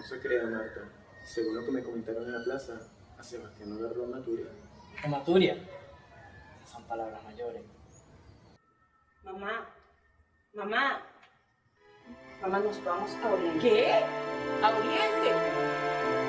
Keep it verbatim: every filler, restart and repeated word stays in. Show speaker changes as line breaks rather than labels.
se crea, Marta. Según lo que me comentaron en la plaza, a Sebastián no agarró Maturia.
¿O Maturia? Esas son palabras mayores.
Mamá, mamá, mamá, nos vamos a Oriente.
¿Qué? ¿A Oriente?